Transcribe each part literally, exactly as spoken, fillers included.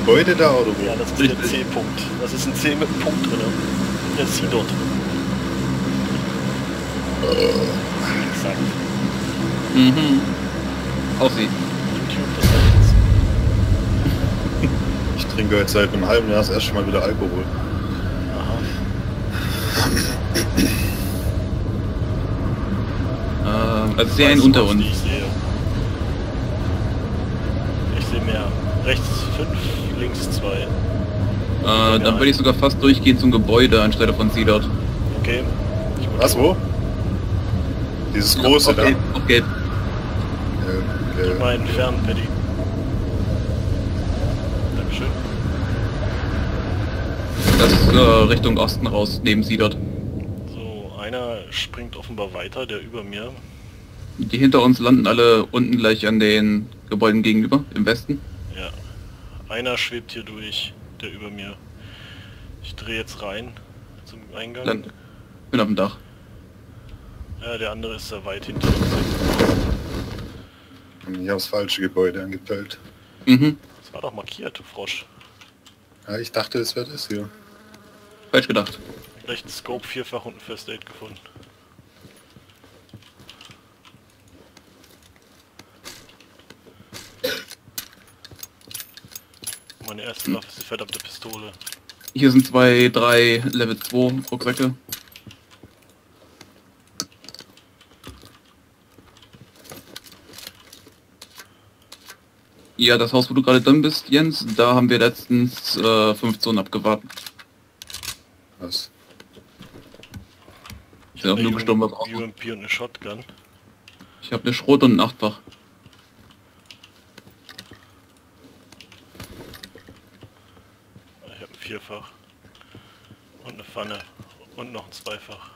Gebäude da oder wo? Ja, das ist Richtig. der C-Punkt. Das ist ein C mit einem Punkt drin. Der C dort. Exakt. Mhm. Aussieht. YouTube, das war jetzt. Ich trinke jetzt seit einem halben Jahr das erste Mal wieder Alkohol. Aha. Ähm, also sehr Weiß ein unter aus, uns. die Ich sehe. Ich sehe mehr. Rechts fünf, links zwei. Äh, dann würde ich sogar fast durchgehen zum Gebäude anstelle von Seedot. Okay. Ich muss Was, wo? Dieses große auf da? gelb, auf gelb. Äh, Geh mal äh, entfernen, Paddy. Dankeschön. Das ist äh, Richtung Osten raus, neben Seedot. So, einer springt offenbar weiter, der über mir. Die hinter uns landen alle unten gleich an den Gebäuden gegenüber, im Westen. Ja. Einer schwebt hier durch, der über mir. Ich drehe jetzt rein zum Eingang. Dann bin auf dem Dach. Ja, der andere ist da weit hinter uns. ich habe das falsche Gebäude angepeilt. Mhm, Das war doch markiert, du Frosch. Ja, ich dachte, es wäre das hier. falsch gedacht. Rechts Scope vierfach und ein First Aid gefunden. Meine erste Waffe ist die verdammte Pistole. Hier sind zwei, drei Level zwei Rucksäcke. Ja, das Haus, wo du gerade drin bist, Jens, da haben wir letztens äh, fünf Zonen abgewartet. Was? Ich bin auch hab nur eine gestorben, was U auch. M P und eine Shotgun. Ich habe eine Schrot und ein Achtfach. Ich habe ein Vierfach. Und eine Pfanne. Und noch ein Zweifach.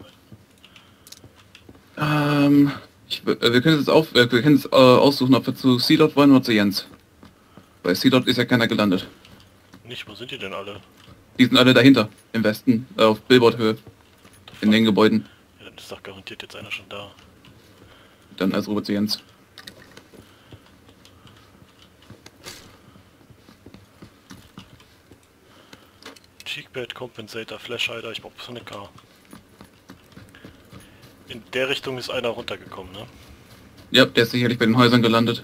Ähm, ich, äh, wir können es auf, äh, wir können es äh, aussuchen, ob wir zu Seedot wollen oder zu Jens. Bei Seedot ist ja keiner gelandet. Nicht, wo sind die denn alle? Die sind alle dahinter, im Westen, äh, auf Billboard-Höhe, in den Gebäuden. Ja, dann ist doch garantiert jetzt einer schon da. Dann also rüber zu Jens. Cheekbait, Compensator, Flashhider, ich brauch so eine K. In der Richtung ist einer runtergekommen, ne? Ja, der ist sicherlich bei den Häusern gelandet.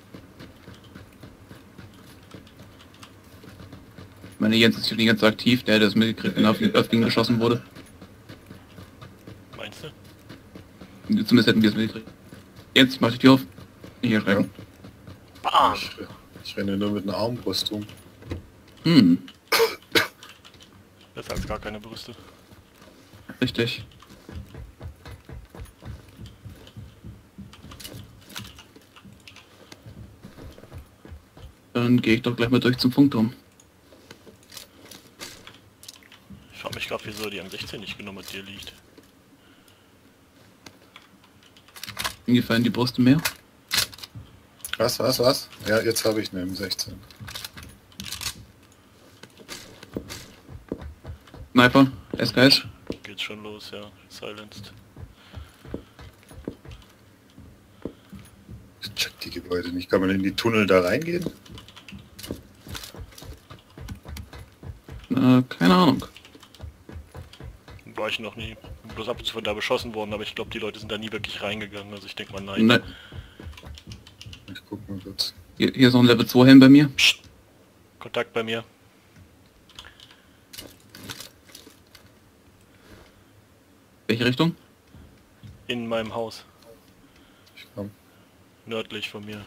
Ich meine, Jens ist hier nicht ganz so aktiv, der hat das mitgekriegt, wenn er auf ihn auf ihn geschossen wurde. Meinst du? Zumindest hätten wir es mitgekriegt. Jens, ich mach die Tür auf. Nicht erschrecken. Bam! Ich, ich renne nur mit einer Armbrust rum. Hm, Besser als gar keine Brüste. richtig. Dann gehe ich doch gleich mal durch zum Funkturm. Ich frage mich gerade, wieso die M sechzehn nicht genommen mit dir liegt. Mir gefallen die Brüste mehr. Was, was, was? Ja, jetzt habe ich eine M sechzehn. Sniper, S K S. Geht's schon los, ja. Silenced. Ich check die Gebäude nicht. Kann man in die Tunnel da reingehen? Äh, keine Ahnung. War ich noch nie. Bloß ab und zu von da beschossen worden, aber ich glaube, die Leute sind da nie wirklich reingegangen. Also ich denke mal nein. Ne, Ich guck mal kurz. hier, hier ist noch ein Level zwei Helm bei mir. Psst. Kontakt bei mir. Welche Richtung? In meinem Haus. Ich komm. Nördlich von mir.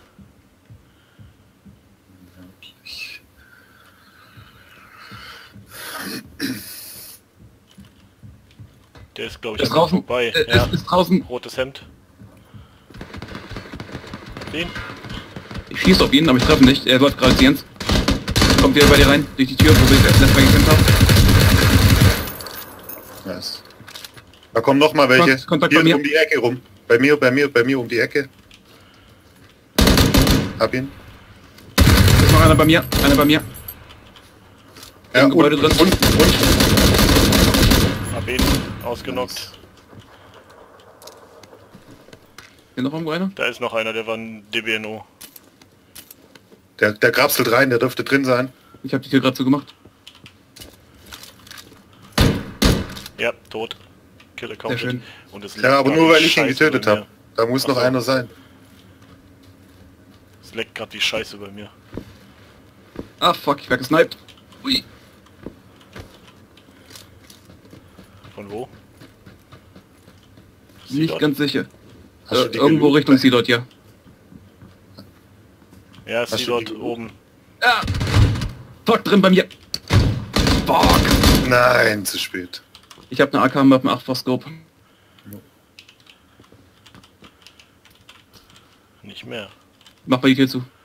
Ich, Der ist, glaube ich, Ist an mir draußen. vorbei. Äh, Ja. ist, ist draußen. Rotes Hemd. Den? Ich schieße auf ihn, aber ich treffe nicht. Er läuft gerade zu Jens. Kommt wieder bei dir rein, durch die Tür, wo wir das letzte Mal gekämpft haben. nice. Da kommen noch mal welche. Kontakt- Kontakt Hier bei mir. um die Ecke rum. Bei mir, bei mir, bei mir um die Ecke. Hab ihn. Ist noch einer bei mir, einer bei mir. Ja, Im Gebäude und, drin. und, und. Hab ihn. Ausgenockt. Hier noch irgendwo einer? Da ist noch einer, der war ein D B N O. Der, der grapselt rein, der dürfte drin sein. Ich habe die Tür gerade zugemacht. Ja, tot. Kill Sehr accounted. schön. Und es Ja, aber leckt nur grad weil wie ich ihn Scheiße getötet bei mir. habe. Da muss noch Ach so. einer sein. Es leckt gerade wie Scheiße bei mir. Ah fuck, ich werde gesniped. Ui. Von wo? Nicht dort? ganz sicher. Hast du Äh, die irgendwo gelootet? Richtung Sealot, ja. Ja, ist Hast sie du dort die- oben. Ah. Fuck, drin bei mir. Fuck. Nein, zu spät. Ich habe eine A K mit einem acht-fach Scope. Nicht mehr. Mach mal die Tür zu.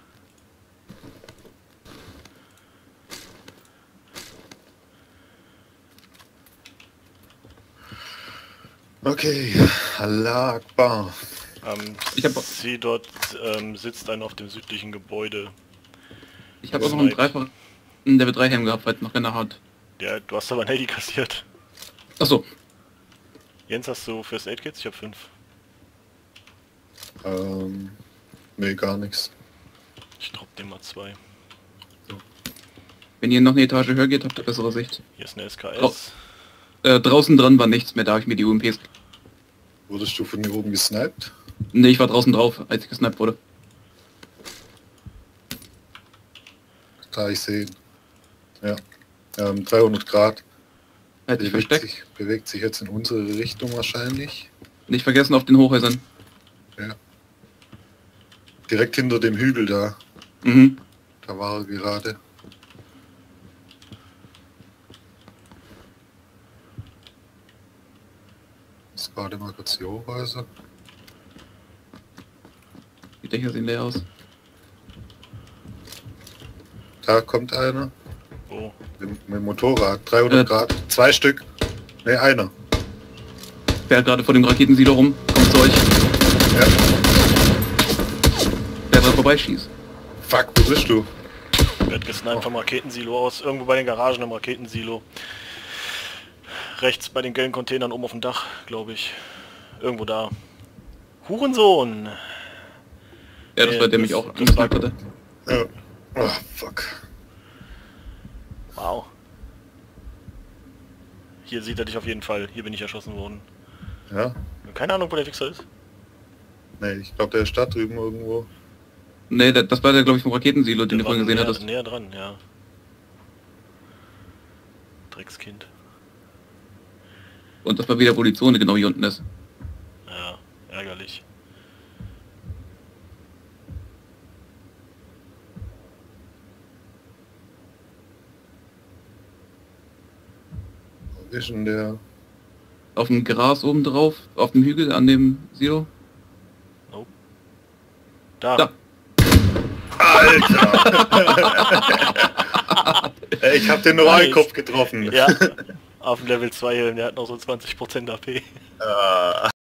Okay, Allah Akbar. Ähm, Ich hab- sie dort ähm, sitzt einer auf dem südlichen Gebäude. Ich habe auch noch einen Snipe. Dreifach Level drei Helm gehabt, weil noch keiner hat. Ja, du hast aber ein Handy kassiert. Achso, Jens, hast du First Aid Kits? Ich habe fünf. Ähm, nee, gar nichts. Ich drop dir mal zwei. wenn ihr noch eine Etage höher geht, habt ihr bessere Sicht. Hier ist eine S K S. Oh. Äh, draußen dran war nichts mehr, da habe ich mir die U M Ps... Wurdest du von hier oben gesniped? Ne, ich war draußen drauf, als ich gesniped wurde. Da ich sehe. Ja. Ähm, dreihundert Grad. Hätte ich Bewegt versteckt. sich, bewegt sich jetzt in unsere Richtung wahrscheinlich. Nicht vergessen auf den Hochhäusern. Ja. Direkt hinter dem Hügel da. Mhm. Da war er gerade. Ist gerade mal kurz die Hochhäuser. Die Dächer sehen leer aus. Da kommt einer. Oh, Mit, mit dem Motorrad. dreihundert Äh. Grad. Zwei Stück. Ne, einer. Fährt gerade vor dem Raketensilo rum. Kommt zu euch. Ja. Der da vorbeischießt. Fuck, wo bist du? wird gesniped vom Raketensilo aus. Irgendwo bei den Garagen im Raketensilo. Rechts bei den gelben Containern oben auf dem Dach, glaube ich. Irgendwo da. Hurensohn! Ja, das Nee, war der das- mich auch das angesniped war- hatte. Ja. Oh, fuck. Wow. Hier sieht er dich auf jeden Fall. Hier bin ich erschossen worden. Ja? Keine Ahnung, wo der Fixer ist. Ne, ich glaube, der ist da drüben irgendwo. Ne, das war der, glaube ich, vom Raketensilo, den Der du vorhin war gesehen näher, hattest. näher dran, ja. Dreckskind. Und das war wieder, wo die Zone genau hier unten ist. Ja, ärgerlich. Wo ist denn der? Auf dem Gras oben drauf, auf dem Hügel an dem Silo. Nope. Da. Da. Alter! Ey, ich hab den nur Nice. einen Kopf getroffen. Ja. Auf dem Level zwei Helm, der hat noch so zwanzig Prozent A P. Ah.